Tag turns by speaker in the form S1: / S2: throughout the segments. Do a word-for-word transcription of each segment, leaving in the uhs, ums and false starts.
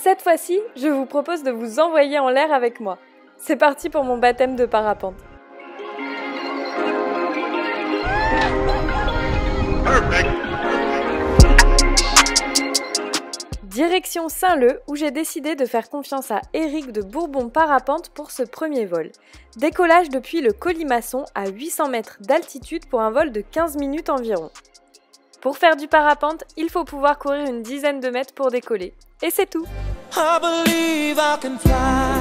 S1: Cette fois-ci, je vous propose de vous envoyer en l'air avec moi. C'est parti pour mon baptême de parapente.
S2: Perfect.
S1: Direction Saint-Leu, où j'ai décidé de faire confiance à Eric de Bourbon Parapente pour ce premier vol. Décollage depuis le Colimaçon à huit cents mètres d'altitude pour un vol de quinze minutes environ. Pour faire du parapente, il faut pouvoir courir une dizaine de mètres pour décoller. Et c'est tout.
S3: I believe I can fly.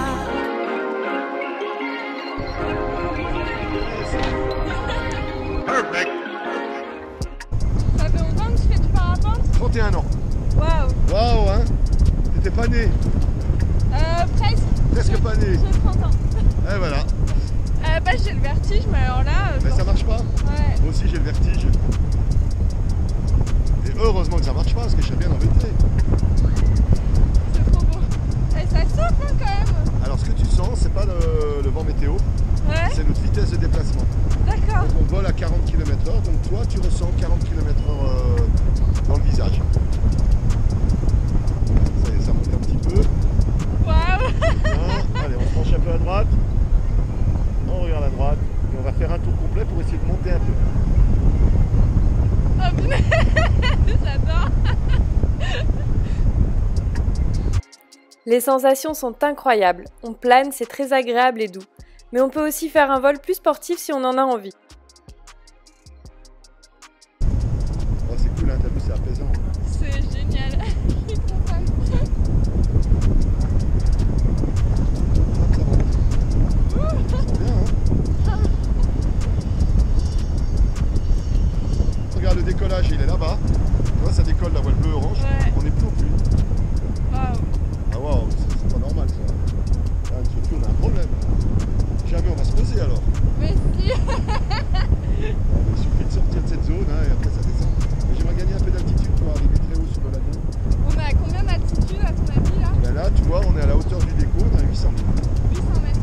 S2: Perfect.
S4: Ça fait longtemps que tu fais du parapente?
S2: trente et un ans.
S4: Waouh.
S2: Waouh, hein. T'étais pas né.
S4: Euh, presque.
S2: Presque
S4: J'ai-
S2: pas né.
S4: J'ai trente ans.
S2: Et voilà.
S4: Euh, bah j'ai le vertige, mais alors là... euh,
S2: Mais
S4: bon.
S2: ça marche pas.
S4: Ouais.
S2: Moi aussi j'ai le vertige. Et heureusement que ça marche pas parce que je serais bien embêté.
S4: C'est trop beau. Et ça souffle hein, quand même.
S2: Alors ce que tu sens, c'est pas le, le vent météo,
S4: Ouais.
S2: c'est notre vitesse de déplacement.
S4: D'accord.
S2: Donc on vole à quarante kilomètres heure, donc toi tu ressens quarante kilomètres heure euh, dans le visage. Ça, y est, ça monte un petit peu.
S4: Waouh.
S2: Hein, allez, on se penche un peu à droite. On regarde à droite. Et on va faire un tour complet pour essayer de monter un peu.
S4: Oh punaise. J'adore.
S1: Les sensations sont incroyables. On plane, c'est très agréable et doux. Mais on peut aussi faire un vol plus sportif si on en a envie.
S2: Oh, c'est cool, hein, t'as vu, c'est apaisant. Hein.
S4: C'est génial. Je suis trop fan.
S2: Ça monte. C'est bien, hein. Regarde, le décollage, il est là-bas. Tu vois, ça décolle la voile bleu-orange.
S4: Ouais.
S2: On n'est plus au plus.
S4: Waouh.
S2: Ah waouh, c'est c'est pas normal ça. Ah, surtout, on a un problème. Jamais on va se poser alors.
S4: Mais si.
S2: Il suffit de sortir de cette zone hein, et après ça descend. Mais j'aimerais gagner un peu d'altitude pour arriver très haut sur le lagon.
S4: On est à combien d'altitude à ton avis là?
S2: Ben là, tu vois, on est à la hauteur du déco, on est à huit cents mètres.
S4: huit cents mètres.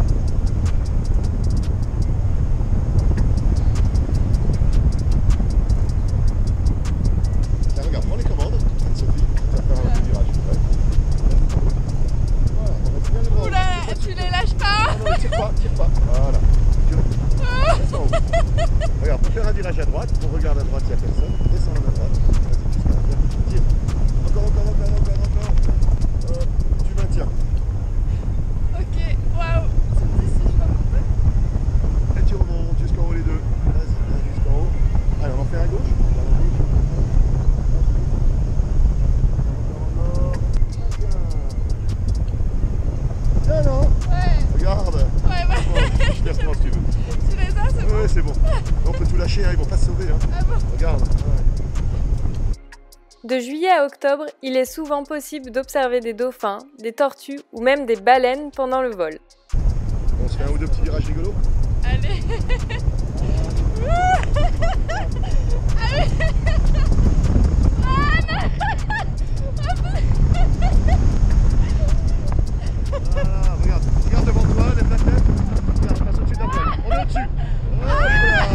S2: Tiens, regarde, prends les commandes, Anne-Sophie, tu vas faire un petit virage. Ouais. Voilà, on va tirer les bras.
S4: Oula, tu les lâches pas.
S2: Non, non, tire pas, tire pas. Voilà. Tu descends en haut. Regarde, pour faire un virage à droite, on regarde à droite, il n'y a personne. Descends à droite. Vas-y, jusqu'à la terre. Tire. Encore, encore, encore, encore, encore. Euh, tu maintiens.
S4: Ok, waouh. Tu me dis si je vais monter?
S2: Et tu remontes jusqu'en haut les deux. Vas-y, viens jusqu'en haut. Allez, on en fait un gauche. Bien, non?
S4: Ouais.
S2: Regarde.
S4: Ouais, bah.
S2: Bon, je te reprends si tu veux.
S4: Tu les as, c'est bon?
S2: Ouais, c'est bon. On peut tout lâcher, hein, ils vont pas se sauver. Hein.
S4: Ah bon?
S2: Regarde. Ouais.
S1: De juillet à octobre, il est souvent possible d'observer des dauphins, des tortues ou même des baleines pendant le vol.
S2: On se fait un ou deux petits virages rigolos.
S4: Allez.
S2: Ah, regarde, regarde devant toi, lève la tête. Regarde, passe au-dessus de la plaque. On est au-dessus. Voilà.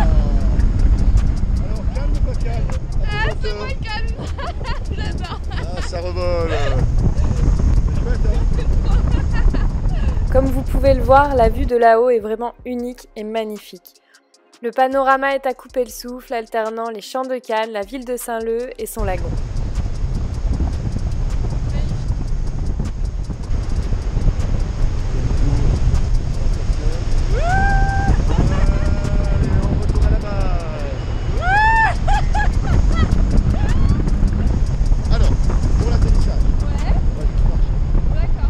S2: Alors, calme-toi, calme.
S4: Ah,
S2: Attends,
S4: c'est
S2: attends.
S4: moi calme. J'adore.
S2: Ah, ça revole. C'est chouette, hein.
S1: Comme vous pouvez le voir, la vue de là-haut est vraiment unique et magnifique. Le panorama est à couper le souffle, alternant les champs de Cannes, la ville de Saint-Leu et son lagon.
S2: Allez, on retourne à la base. Alors, pour l'atterrissage.
S4: Ouais,
S2: Ouais, tu marches.
S4: d'accord.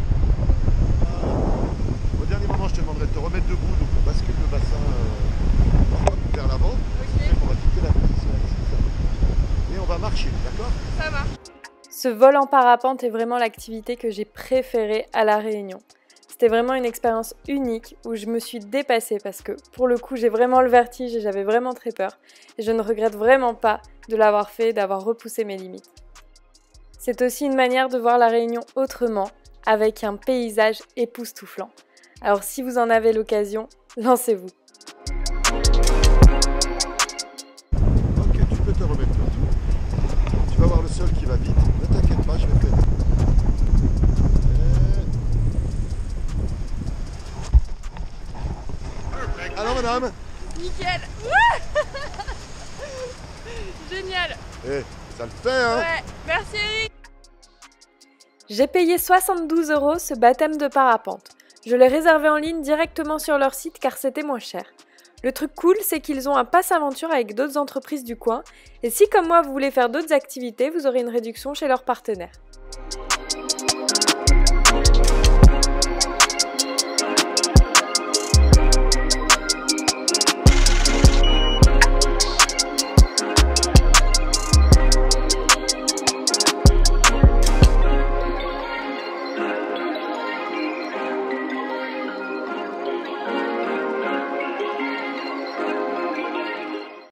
S2: Au dernier moment, je te demanderai de te remettre debout, donc on bascule le bassin euh, vers l'avant.
S4: Ok,
S2: On va quitter la position assise et on va marcher, d'accord?
S4: ça marche.
S1: Ce vol en parapente est vraiment l'activité que j'ai préférée à La Réunion. C'était vraiment une expérience unique où je me suis dépassée parce que pour le coup j'ai vraiment le vertige et j'avais vraiment très peur et je ne regrette vraiment pas de l'avoir fait, d'avoir repoussé mes limites. C'est aussi une manière de voir La Réunion autrement, avec un paysage époustouflant. Alors si vous en avez l'occasion, lancez-vous.
S2: Ok, tu peux te remettre debout. Tu vas voir le sol qui va vite. Ne t'inquiète pas, je vais faire. bonhomme?
S4: Nickel. Ouah. Génial.
S2: Eh, ça le fait, hein?
S4: Ouais, merci Eric.
S1: J'ai payé soixante-douze euros ce baptême de parapente. Je l'ai réservé en ligne directement sur leur site car c'était moins cher. Le truc cool, c'est qu'ils ont un pass aventure avec d'autres entreprises du coin, et si comme moi vous voulez faire d'autres activités, vous aurez une réduction chez leurs partenaires.